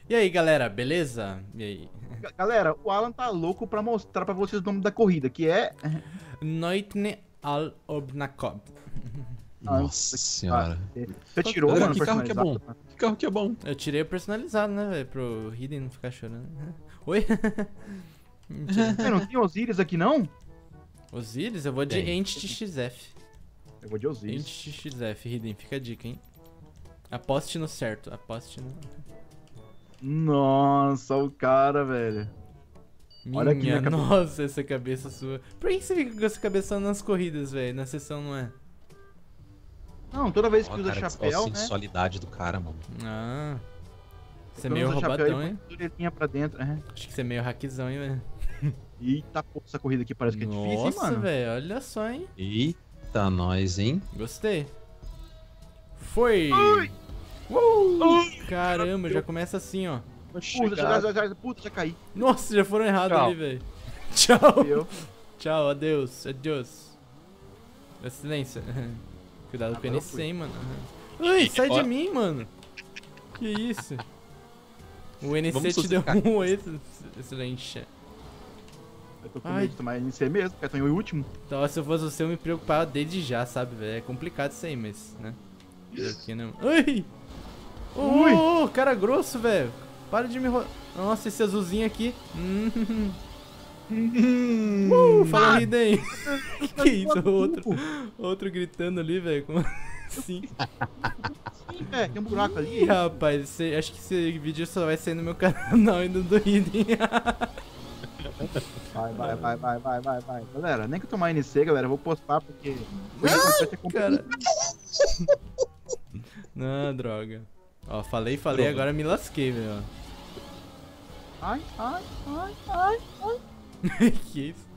E aí, galera, beleza? E aí? Galera, o Alan tá louco pra mostrar pra vocês o nome da corrida, que é... Noitne al Obnakob. Nossa, Nossa que senhora. Você Qual- tirou, Galera, mano, que carro que é bom? personalizado? Que carro que é bom? Eu tirei o personalizado, né, velho? Pro Hidden não ficar chorando. Oi? Mentira. É, não tem Osiris aqui, não? Osiris, eu vou de Tem. Entity XF. Eu vou de Osiris. Entity XF, Hidden, fica a dica, hein? Aposte no certo, aposte no... Nossa, o cara, velho. Olha aqui Minha, minha cabeça. nossa, essa cabeça sua. Por que você fica com essa cabeça só nas corridas, velho? Na sessão não é? Não, toda vez que Ó, usa cara, chapéu, ó a né? sensualidade do cara, mano. Ah. Você é Quando meio usa chapéu, roubadão, ele hein? põe orelhinha pra dentro. É. Acho que você é meio hackzão, hein, velho? Eita, pô, essa corrida aqui parece que é difícil, hein, Nossa, mano? velho, olha só, hein? Eita, nós, hein? Gostei. Foi! Ai! Caramba, já começa assim, ó. Puta, já caí. Nossa, já foram errados Tchau. ali, velho. Tchau. Eu. Tchau, adeus, adeus. Excelência. Cuidado com o Agora eu NC, fui. hein, mano. Ai, sai de Ó. mim, mano. Que isso? O NC Vamos te deu sossegar. um excelente. Eu tô com Ai. medo de tomar NC mesmo, porque eu tô em último. Então, se eu fosse você, eu me preocupava desde já, sabe, velho? É complicado isso aí, mas, né? Aqui não. Ai! Ui. Ô, cara grosso, velho. Para de me ro... Nossa, esse azulzinho aqui. Fala Hidden. Que isso? Outro gritando ali, velho. Como assim? Sim, é, tem um buraco Ih, ali. rapaz, acho que esse vídeo só vai sair no meu canal e no do Hidden. Vai. Galera, nem que eu tomar NC, galera, eu vou postar porque... Cara. Não, droga. Ó, falei, Droga. agora me lasquei, velho. Ai. Que isso?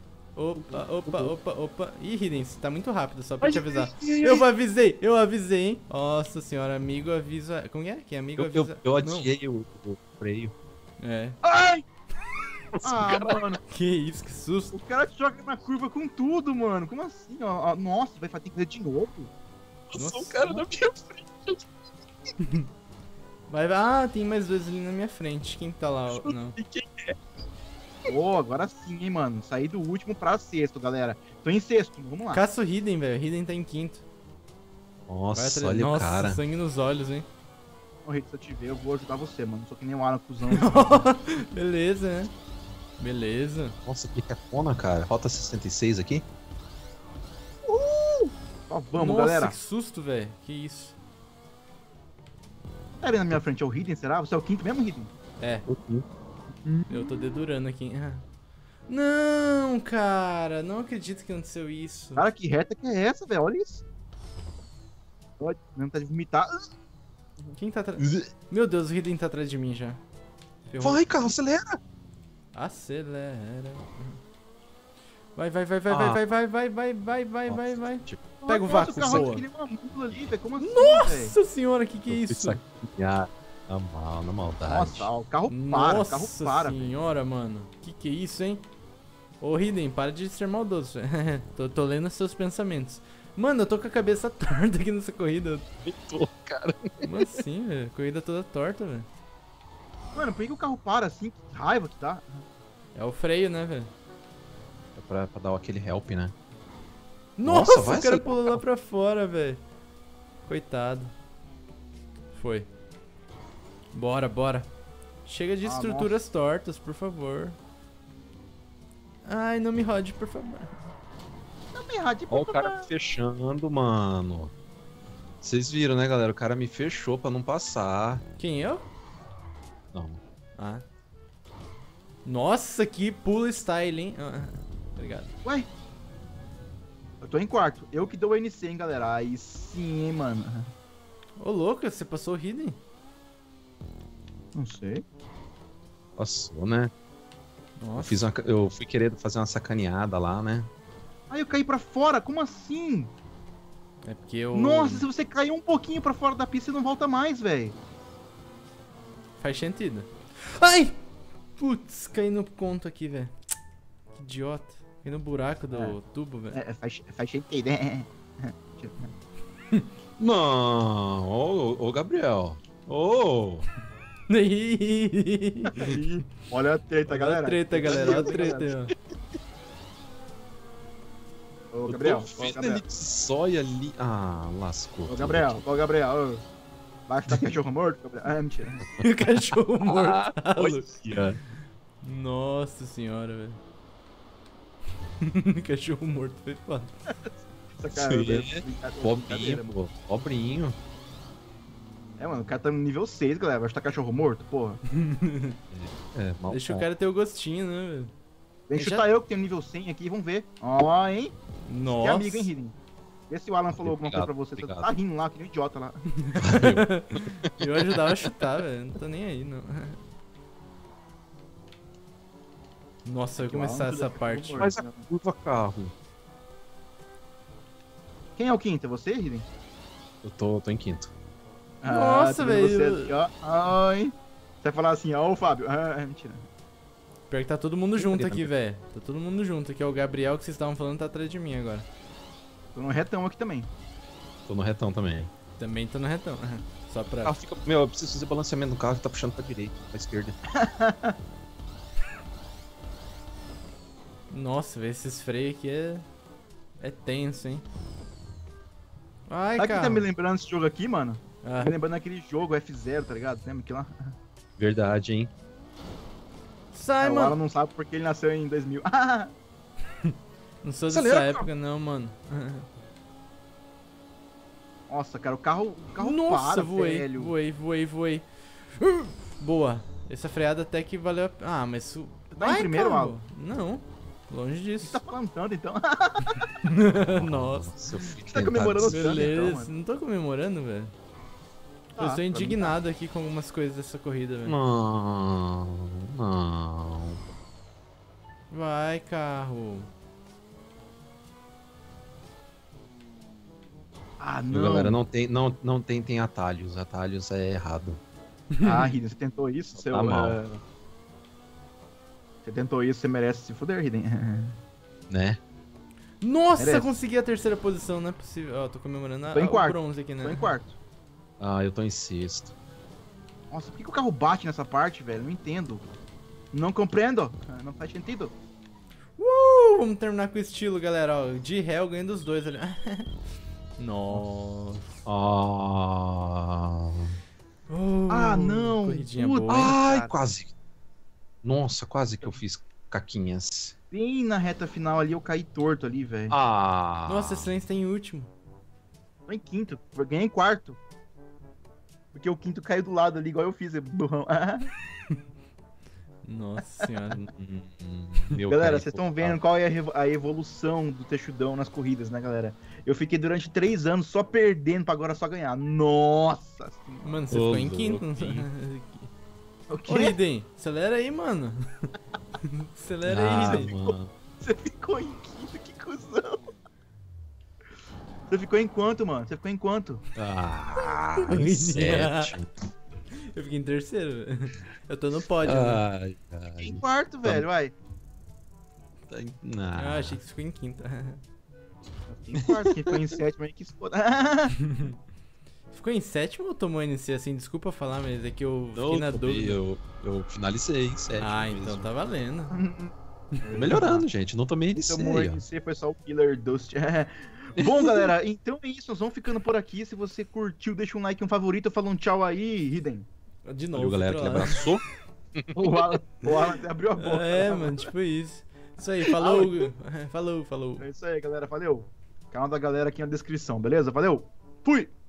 Opa. Ih, Hidden, você tá muito rápido, só pra te avisar. Eu avisei, hein? Nossa senhora, amigo avisa... Como é? Que amigo avisa... Eu Não. adiei o freio. É. Ai! Nossa, Mano, Que isso, que susto. o cara te joga na curva com tudo, mano. Como assim? Ó, nossa, vai ter que fazer de novo. Passou Nossa. o cara na minha frente. Vai, ah, tem mais dois ali na minha frente. Quem tá lá? Não. E quem Ô, agora sim, hein, mano. Saí do último pra sexto, galera. Tô em sexto, vamos lá. Caça o Hidden, velho. Hidden tá em quinto. Vai Nossa, atrás- olha Nossa, o cara. sangue nos olhos, hein? Morrer, se eu te ver, eu vou ajudar você, mano. Não sou que nem um Alan cuzão. Beleza, né? Beleza. Nossa, que cafona, cara. Falta 66 aqui? Só vamos, Nossa, galera. que susto, velho. Que isso. Tá ali na minha frente é o Hidden, será? Você é o quinto mesmo, Hidden? É, eu tô dedurando aqui. Ah. Não, cara. Não acredito que aconteceu isso. Cara, que reta que é essa, velho? Olha isso. Olha, não tá de vomitar. Quem tá atrás? Meu Deus, o Hidden tá atrás de mim já. Ferrou. Vai, carro, acelera. Acelera. Vai. Tipo, Pega o Nossa, vácuo, carro boa. aqui, uma mula ali, velho. Como assim, velho? Nossa senhora, que é isso? sacanear na maldade. Nossa, ó, o carro para, o carro Nossa para, velho. senhora, mano. Que é isso, hein? Ô, Hidden, para de ser maldoso. tô lendo seus pensamentos. Mano, eu tô com a cabeça torta aqui nessa corrida. Tô, cara. Como assim, velho? Corrida toda torta, velho. Mano, por que o carro para assim? Que raiva que dá. É o freio, né, velho? É pra dar aquele help, né? Nossa, vai o cara acelerar. pulou lá pra fora, velho. Coitado. Foi. Bora. Chega de Ah, estruturas tortas, por favor. Ai, não me rode, por favor. Não me errade, Ó o cara me fechando, mano. Vocês viram, né, galera? O cara me fechou pra não passar. Quem, eu? Não. Ah. Nossa, que pulo style, hein? Ah, obrigado. Ué? Eu tô em quarto. Eu que dou o NC, hein, galera. Aí sim, hein, mano. Ô, louco, você passou o Hidden? Não sei. Passou, né? Nossa. Eu fui querer fazer uma sacaneada lá, né? Aí eu caí pra fora, como assim? É porque eu... Nossa, se você cair um pouquinho pra fora da pista, você não volta mais, velho. Faz sentido. Ai! Putz, caí no conto aqui, velho. Que idiota. Caí no buraco do tubo, velho. Faz sentido, né? Não, ô Gabriel. Ô! Ih, Aí, olha a treta, galera. Olha a treta, galera. Olha a treta aí, ó. Ô, Eu Gabriel, tô ô, vendo Gabriel. ele de sóia ali. Ah, lascou. Ô, Gabriel, ô, Gabriel, ô. Vai chutar cachorro morto, Gabriel? Ah, mentira. O cachorro morto. tá louco. Olha. Nossa senhora, velho. Cachorro morto foi foda. Essa cara, Sim. brincadeira, Pobrinho, mano. pô. Pobrinho. É, mano, o cara tá no nível 6, galera. Vai chutar cachorro morto, porra. É, mal. Deixa o cara ter o gostinho, né, velho? Vem Já- chutar eu que tenho nível 100 aqui, vamos ver. Ó, hein? Que Nossa. amigo, hein, Hidden? Vê se o Alan falou alguma coisa pra Obrigado, você. Você obrigado. tá rindo lá, que nem um idiota lá. Eu ajudava a chutar, velho. Não tô nem aí, não. Nossa, vai começar essa parte. Faz a curva, carro. Quem é o quinto? É você, Hidden? Eu tô em quinto. Nossa, tô vendo velho. Você, aqui, ó. Ai. Você vai falar assim, ó, o Fábio. Ah, é mentira. Pior que tá todo mundo junto Treta, aqui, né? velho. Tá todo mundo junto aqui. É o Gabriel que vocês estavam falando tá atrás de mim agora. Tô no retão aqui também. Tô no retão também. Também tô no retão. Só O pra. carro fica. Meu, eu preciso fazer balanceamento no carro que tá puxando pra direita, pra esquerda. Nossa, velho, esses freios aqui é tenso, hein? Ai, Sabe quem cara. tá me lembrando desse jogo aqui, mano? Ah, Me lembrando daquele jogo F0, tá ligado? Lembra que lá? Verdade, hein? sai, o Alan mano. não sabe porque ele nasceu em 2000. Ah, Não sou dessa Acelera, época, não, mano. nossa, cara, o carro Nossa, para, voei, velho. voei. Boa. Essa freada até que valeu a pena. Ah, mas isso. Tá em primeiro, carro. Alan? Não. Longe Você disso. tá falando tanto, então? Nossa. Se eu fui Você tá tentar comemorando dizer- tanto, então, Beleza. mano. Não tô comemorando, velho. Tá, Eu pra sou mim indignado aqui com algumas coisas dessa corrida, velho. Não, não. Vai, carro. Ah, Viu, não. galera, não tentem atalhos. Atalhos é errado. Ah, Hidden, você tentou isso, seu... Tá mal. Você tentou isso, você merece se fuder, Hidden. Né? Nossa, Merece. consegui a terceira posição, não é possível. Ó, tô comemorando Tô em o quarto. bronze aqui, né? Tô em quarto. Ah, eu tô em sexto. Nossa, por que o carro bate nessa parte, velho? Não entendo. Não compreendo. Não faz sentido. Vamos terminar com estilo, galera. Ó, de réu ganhando dos dois ali. Nossa. Ah. Ah, não. Corridinha Puta. boa, hein? Ai, cara. quase. Nossa, quase que eu fiz caquinhas. Bem na reta final ali, eu caí torto ali, velho. Ah. Nossa, excelência tá em último. Tô em quinto. Eu ganhei em quarto. Porque o quinto caiu do lado ali, igual eu fiz, burrão. Nossa senhora. Meu Galera, pai, vocês pô, estão vendo qual é a evolução do Texudão nas corridas, né, galera? Eu fiquei durante 3 anos só perdendo pra agora só ganhar. Nossa senhora. Mano, você Ô, ficou em quinto. louquinho. O Ô, quê? Hidden, acelera aí, mano. Acelera aí, Ah, Hidden. mano. Você ficou em quinto, que cuzão. Você ficou em quanto, mano? Você ficou em quanto? Ah, em sétimo. Eu fiquei em terceiro. velho. Eu tô no pódio, né? Ai, Fiquei em ai. quarto, velho, vai. Tá em- Ah, Ah, achei que você ficou em quinta. Eu fiquei em quarto, quem ficou em sétimo aí que se foda. Ficou em sétimo ou tomou NC assim? Desculpa falar, mas é que eu fiquei não, na dúvida. eu finalizei em sétimo. Ah, mesmo. então tá valendo. Tô melhorando, gente. Não tomei NC. Então, o ó. RNC foi só o Killer Dust. Bom, galera, então é isso. Nós vamos ficando por aqui. Se você curtiu, deixa um like, um favorito. Fala um tchau aí, Hidden. De novo. Valeu, galera, que trollar. abraçou. O Alan até abriu a boca. É, mano, tipo isso. Isso aí, falou. Falou. É isso aí, galera. Valeu. Canal da galera aqui na descrição, beleza? Valeu. Fui!